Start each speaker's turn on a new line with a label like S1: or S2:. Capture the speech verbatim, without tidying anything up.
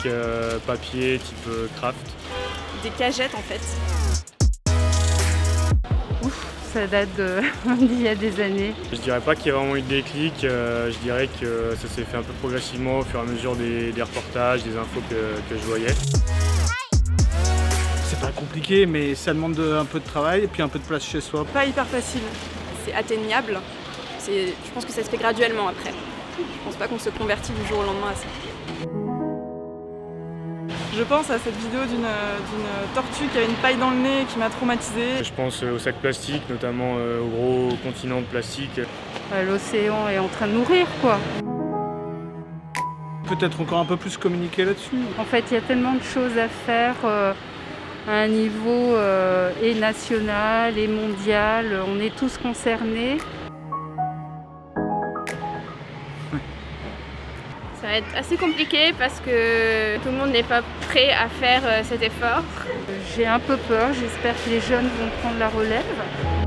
S1: plastiques, euh, papier, type euh, craft.
S2: Des cagettes en fait.
S3: Ouf, ça date d'il y a des années.
S1: Je dirais pas qu'il y a vraiment eu de déclic, euh, je dirais que ça s'est fait un peu progressivement au fur et à mesure des, des reportages, des infos que, que je voyais.
S4: C'est pas compliqué, mais ça demande de, un peu de travail et puis un peu de place chez soi.
S2: Pas hyper facile. C'est atteignable. Je pense que ça se fait graduellement après. Je pense pas qu'on se convertit du jour au lendemain à ça.
S5: Je pense à cette vidéo d'une tortue qui avait une paille dans le nez et qui m'a traumatisée.
S1: Je pense aux sacs plastiques, notamment euh, aux gros continents de plastique.
S3: L'océan est en train de mourir, quoi.
S4: Peut-être encore un peu plus communiquer là-dessus.
S3: En fait, il y a tellement de choses à faire euh, à un niveau euh, et national et mondial. On est tous concernés.
S6: Ça va être assez compliqué parce que tout le monde n'est pas prêt à faire cet effort.
S3: J'ai un peu peur, j'espère que les jeunes vont prendre la relève.